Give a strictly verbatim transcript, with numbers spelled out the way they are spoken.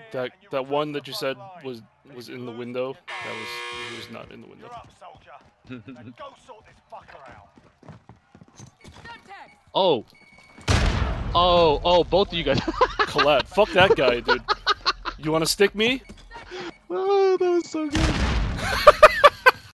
That that one that you said was was in the window. That was he was not in the window. Oh. Oh, oh, both of you guys. Colette, fuck that guy, dude. You want to stick me? Oh, that was so good.